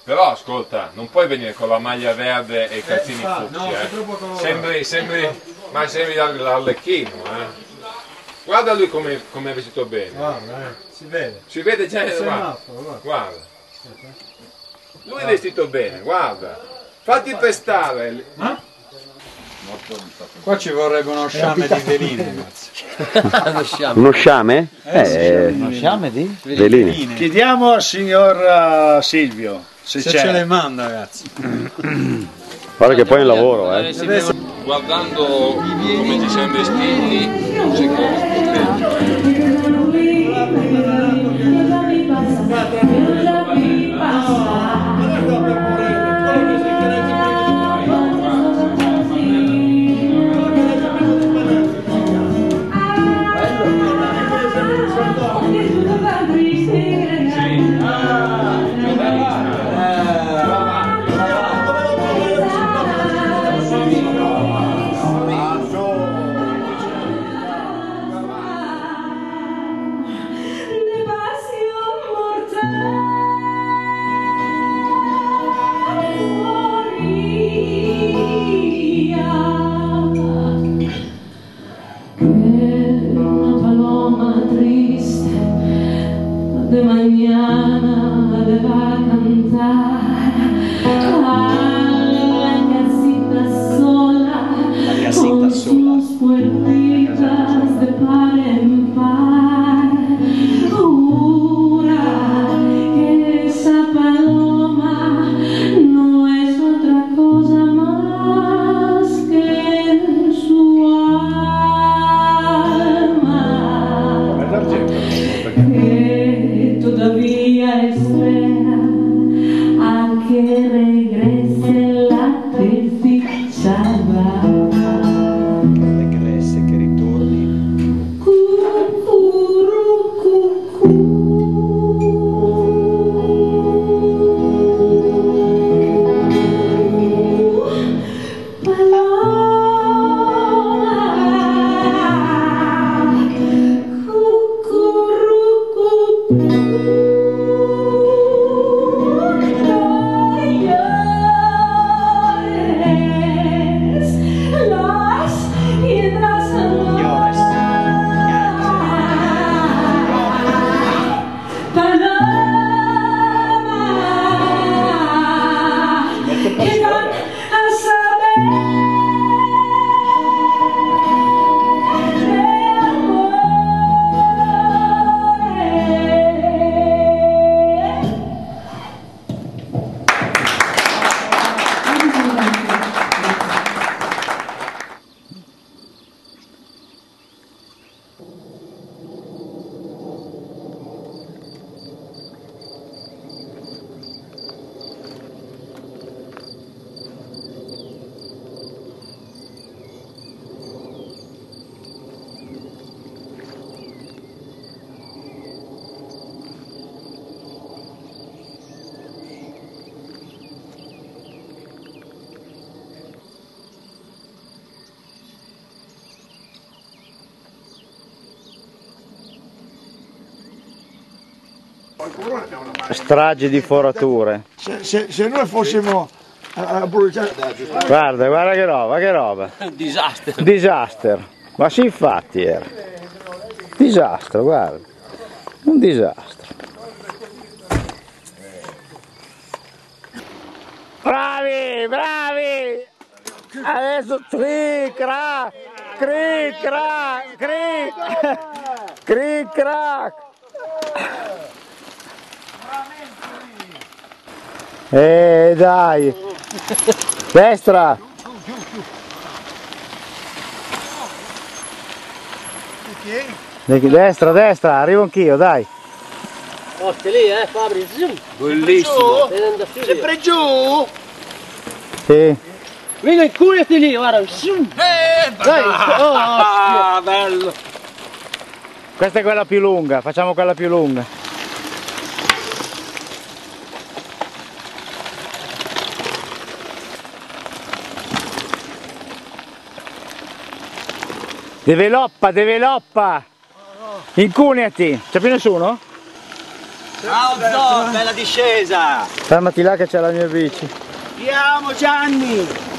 Però ascolta, non puoi venire con la maglia verde e i calzini fucsia, no, sembri l'Arlecchino, Guarda lui come è vestito bene. Guarda, si vede. Si vede già, Guarda. Guarda. Lui è vestito bene, guarda. Fatti pestare. Qua ci vorrebbe uno sciame di veline, ragazzi. Uno sciame? Uno sciame di veline. Chiediamo al signor Silvio se ce le manda, ragazzi. Guarda che poi è un lavoro, Guardando come ci siamo vestiti, non si de mañana le va a cantar a la casita sola, con sus puertitas de par en par. Jura que esa paloma no es otra cosa más que su alma, que todavía espera a que regrese la desdichada. Regresse, che ritorni. Strage di forature. Se noi fossimo a bruciare... Guarda, guarda che roba. Disaster. Ma sì, infatti era. Disastro, guarda. Un disastro. Bravi! Adesso cric crac! Cric crac! Dai! Destra! Destra, arrivo anch'io, dai! Oh, stai lì, Fabri, zoom! Bellissimo! Sempre giù! Sì! Vieni, incuriati lì, guarda! Zoom! Dai! Oh, bello! Questa è quella più lunga, facciamo quella più lunga. Developpa! Incuniati! C'è più nessuno? Ciao Zo, bella discesa! Fermati là che c'è la mia bici. Ti amo Gianni!